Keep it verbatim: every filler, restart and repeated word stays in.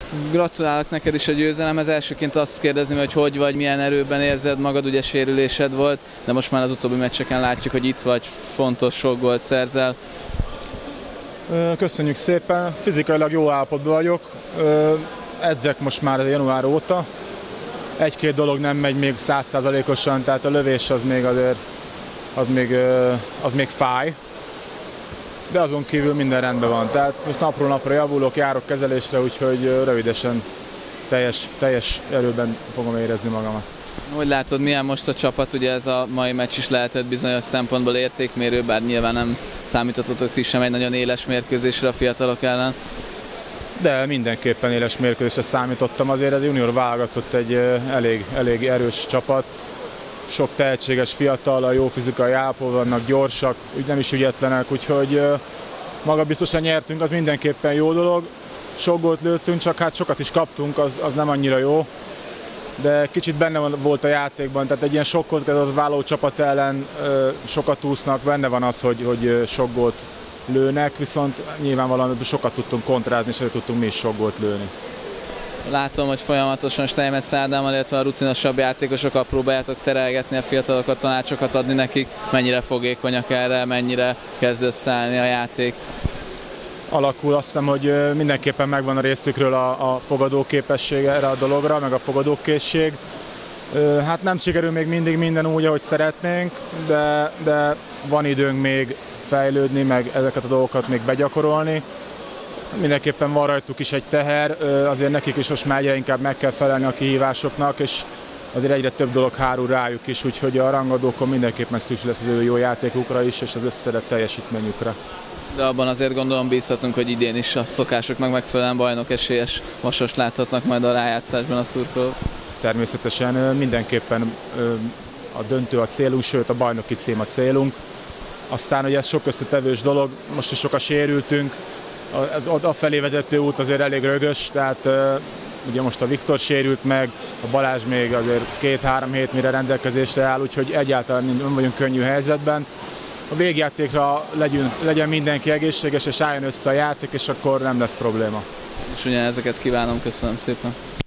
Gratulálok neked is a győzelemhez. Elsőként azt kérdezném, hogy hogy vagy, milyen erőben érzed magad, ugye sérülésed volt, de most már az utóbbi meccseken látjuk, hogy itt vagy, fontos, sok gólt szerzel. Köszönjük szépen, fizikailag jó állapotban vagyok, edzek most már január óta. Egy-két dolog nem megy még száz százalékosan, tehát a lövés az még azért, az még, az még fáj. De azon kívül minden rendben van. Tehát most napról napra javulok, járok kezelésre, úgyhogy rövidesen teljes, teljes erőben fogom érezni magamat. Hogy látod, milyen most a csapat? Ugye ez a mai meccs is lehetett bizonyos szempontból értékmérő, bár nyilván nem számítottatok ti sem egy nagyon éles mérkőzésre a fiatalok ellen. De mindenképpen éles mérkőzésre számítottam, azért ez junior válogatott egy elég, elég erős csapat. Sok tehetséges fiatal, a jó fizikai állapotban vannak, gyorsak, úgy nem is ügyetlenek, úgyhogy maga biztosan nyertünk, az mindenképpen jó dolog. Sok gólt lőttünk, csak hát sokat is kaptunk, az, az nem annyira jó. De kicsit benne volt a játékban, tehát egy ilyen sok kockázatot vállaló csapat ellen sokat úsznak, benne van az, hogy, hogy sok gólt lőnek, viszont nyilvánvalóan sokat tudtunk kontrázni, és tudtunk mi is sok gólt lőni. Látom, hogy folyamatosan Steinmetz Ádámmal, illetve a rutinosabb játékosokkal próbáljátok terelgetni a fiatalokat, tanácsokat adni nekik. Mennyire fogékonyak erre, mennyire kezd összeállni a játék? Alakul, azt hiszem, hogy mindenképpen megvan a részükről a, a fogadóképesség erre a dologra, meg a fogadókészség. Hát nem sikerül még mindig minden úgy, ahogy szeretnénk, de, de van időnk még fejlődni, meg ezeket a dolgokat még begyakorolni. Mindenképpen van rajtuk is egy teher, azért nekik is most már egyre inkább meg kell felelni a kihívásoknak, és azért egyre több dolog hárul rájuk is, úgyhogy a rangadókon mindenképpen szükség lesz az ő jó játékukra is, és az összeszedett teljesítményükre. De abban azért gondolom bízhatunk, hogy idén is a szokásoknak megfelelően bajnok esélyes Vasast láthatnak majd a rájátszásban a szurkolók. Természetesen mindenképpen a döntő a célunk, sőt a bajnoki cím a célunk. Aztán ugye ez sok összetevős dolog, most is sokan sérültünk, az afelé vezető út azért elég rögös, tehát ugye most a Viktor sérült meg, a Balázs még azért két-három hét mire rendelkezésre áll, úgyhogy egyáltalán nem vagyunk könnyű helyzetben. A végjátékra legyen, legyen mindenki egészséges, és álljon össze a játék, és akkor nem lesz probléma. És ugyanezeket kívánom, köszönöm szépen.